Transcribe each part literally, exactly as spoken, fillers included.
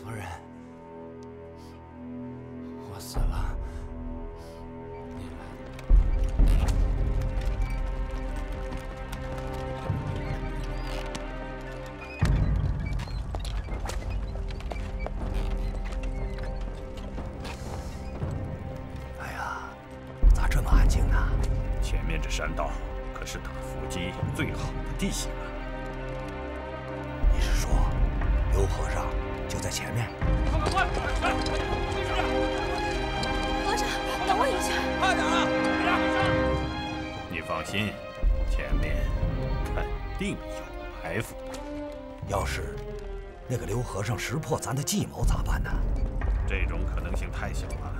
夫人，我死了。你来。哎呀，咋这么安静呢？ 前面这山道可是打伏击最好的地形啊！ 你是说，刘和尚就在前面？ 快快快，快！ 和尚，等我一下。 快点啊！你放心，前面肯定有埋伏。 要是那个刘和尚识破咱的计谋咋办呢？ 这种可能性太小了。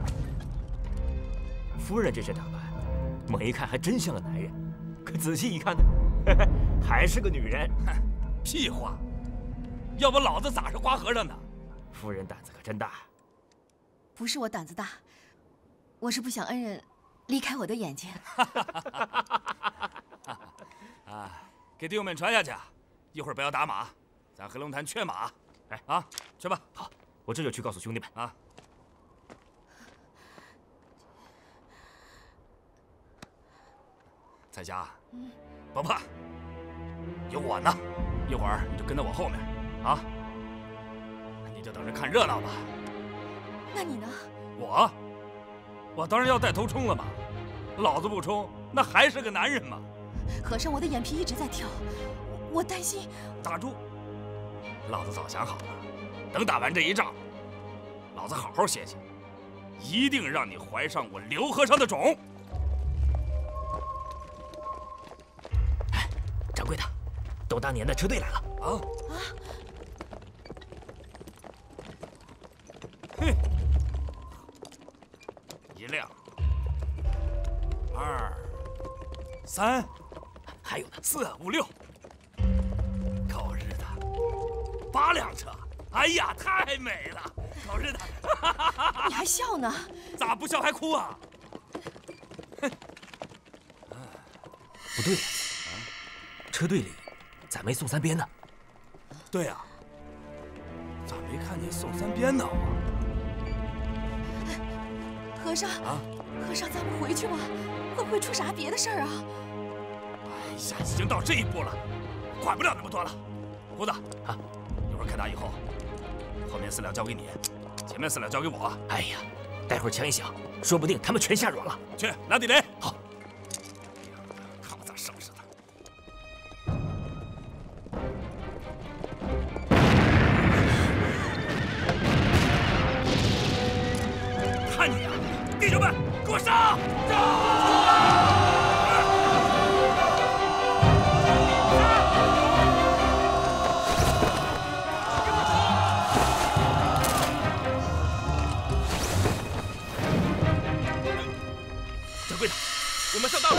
夫人这身打扮，猛一看还真像个男人，可仔细一看呢，还是个女人。 屁话！要不老子咋是花和尚呢？ 夫人胆子可真大。 不是我胆子大，我是不想恩人离开我的眼睛。 啊，给弟兄们传下去，一会儿不要打马，咱黑龙潭缺马。哎啊，去吧。 好，我这就去告诉兄弟们啊。彩霞，嗯，不怕，有我呢。一会儿你就跟在我后面，啊，你就等着看热闹吧。 那你呢？ 我，我当然要带头冲了嘛。老子不冲，那还是个男人吗？ 和尚，我的眼皮一直在跳，我我担心。 打住！老子早想好了，等打完这一仗，老子好好歇歇，一定让你怀上我刘和尚的种。 哎，掌柜的，董大年的车队来了啊啊！哼，一辆，二，三， 还有呢， 四五六，狗日的，八辆车！哎呀，太美了，狗日的！ 你还笑呢？ 咋不笑还哭啊？ 不对呀，车队里咋没宋三鞭呢？ 对呀，咋没看见宋三鞭呢？ 和尚啊，和尚，咱们回去吧，会不会出啥别的事儿啊？ 哎呀，已经到这一步了，管不了那么多了。胡子啊，一会儿开打以后，后面四辆交给你，前面四辆交给我。 哎呀，待会儿枪一响，说不定他们全吓软了。 去拿地雷。 好。 看我咋收拾他！看你呀，弟兄们，给我上！ 掌柜的，我们上当了。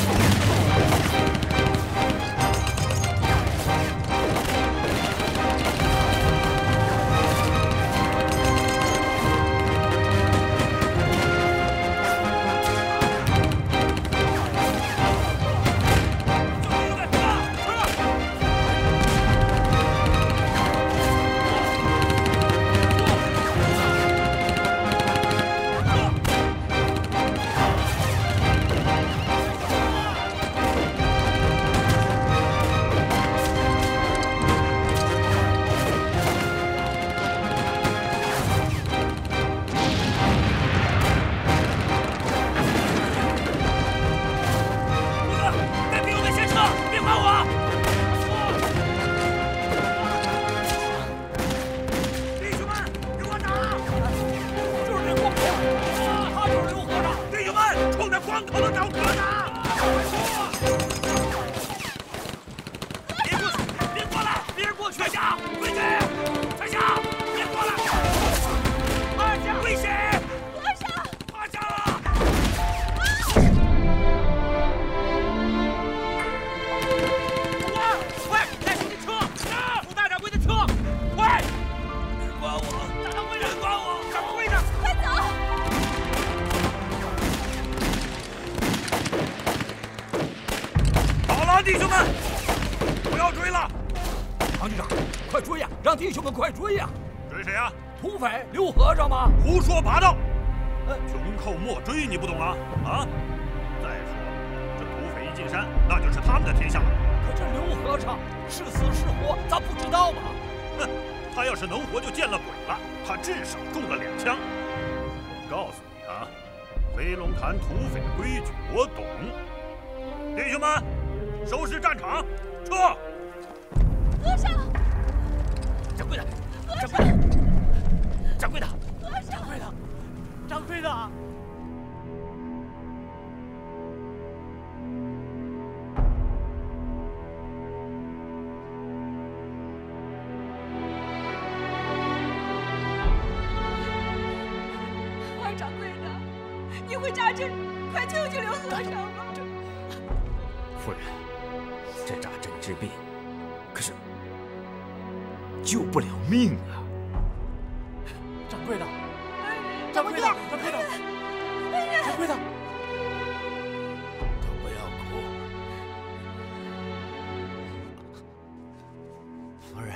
弟兄们，不要追了！唐局长，快追呀！让弟兄们快追呀！ 追谁啊？ 土匪刘和尚吗？ 胡说八道！穷寇莫追，你不懂啊？啊！再说，这土匪一进山，那就是他们的天下了。 可这刘和尚是死是活，咱不知道吗？ 哼，他要是能活，就见了鬼了。他至少中了两枪。我告诉你啊，飞龙潭土匪的规矩我懂。弟兄们，收拾战场，撤！ 和尚， 掌柜的，掌柜的，掌柜的，掌柜的，掌柜的。 二掌柜的，你会扎针，快救救刘和尚吧！ 夫人，这扎针治病，可是救不了命啊！ 掌柜的， 掌柜的， 掌柜的，掌柜的， 都不要哭，夫人，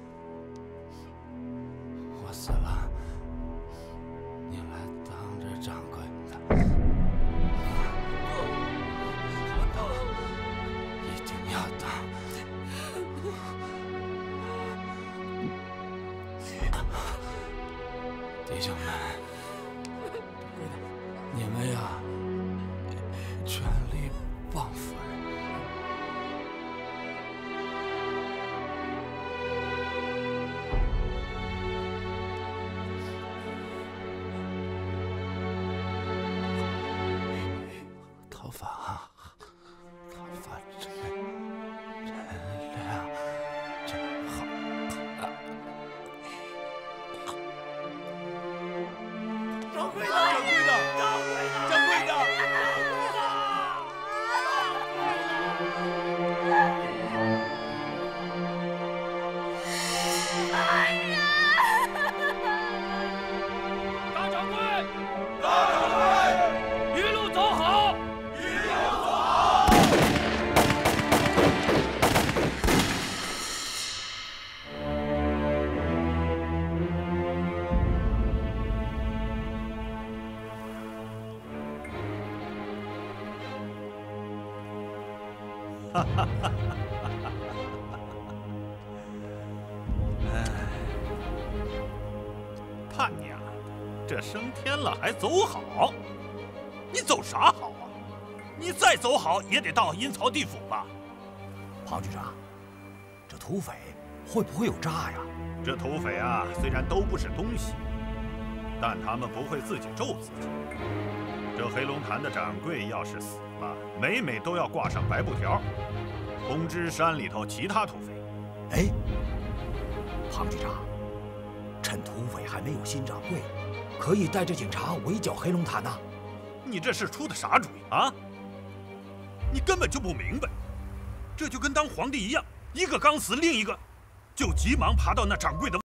我死了，你来当着掌柜的，一定要当。弟兄们，你们要全力帮夫人。头发啊，头发真真亮，真好看。 掌柜的，掌柜的，掌柜的，掌柜的。大掌柜，大掌柜，一路走好，一路走好。 哈哈哈哈哎，他娘的，这升天了还走好？你走啥好啊？你再走好也得到阴曹地府吧？ 庞局长，这土匪会不会有诈呀？ 这土匪啊，虽然都不是东西，但他们不会自己咒自己。这黑龙潭的掌柜要是死了，每每都要挂上白布条，通知山里头其他土匪。 哎，庞局长，趁土匪还没有新掌柜，可以带着警察围剿黑龙潭呐。 你这是出的啥主意啊？你根本就不明白，这就跟当皇帝一样，一个刚死，另一个就急忙爬到那掌柜的